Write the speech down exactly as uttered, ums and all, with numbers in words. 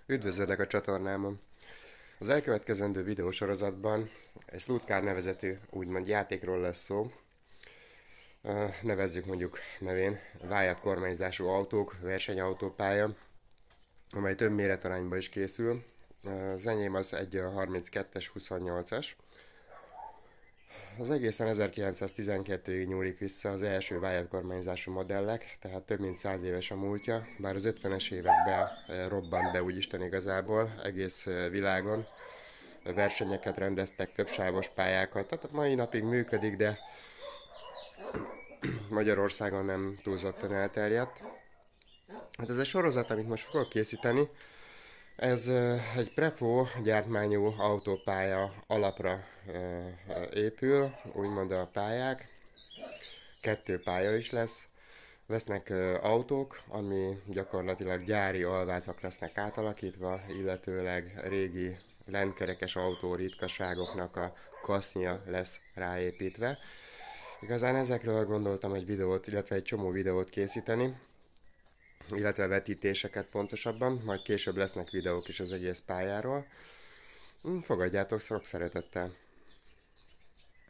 Üdvözöllek a csatornámon! Az elkövetkezendő videósorozatban egy Slot Car nevezetű úgymond játékról lesz szó. Nevezzük mondjuk nevén vájat kormányzású autók, versenyautópálya, amely több méretarányban is készül. Az enyém az egy harminckettes huszonnyolcas. Az egészen ezerkilencszáztizenkettőig nyúlik vissza az első vájat kormányzású modellek, tehát több mint száz éves a múltja, bár az ötvenes években robbant be úgyisten igazából egész világon. Versenyeket rendeztek, többsávos pályákat, tehát a mai napig működik, de Magyarországon nem túlzottan elterjedt. Hát ez a sorozat, amit most fogok készíteni, ez egy Prefo gyártmányú autópálya alapra épül, úgymond a pályák. Kettő pálya is lesz. Lesznek autók, ami gyakorlatilag gyári alvázak lesznek átalakítva, illetőleg régi lentkerekes autó ritkaságoknak a kasznya lesz ráépítve. Igazán ezekről gondoltam egy videót, illetve egy csomó videót készíteni, illetve vetítéseket pontosabban, majd később lesznek videók is az egész pályáról. Fogadjátok sok szeretettel!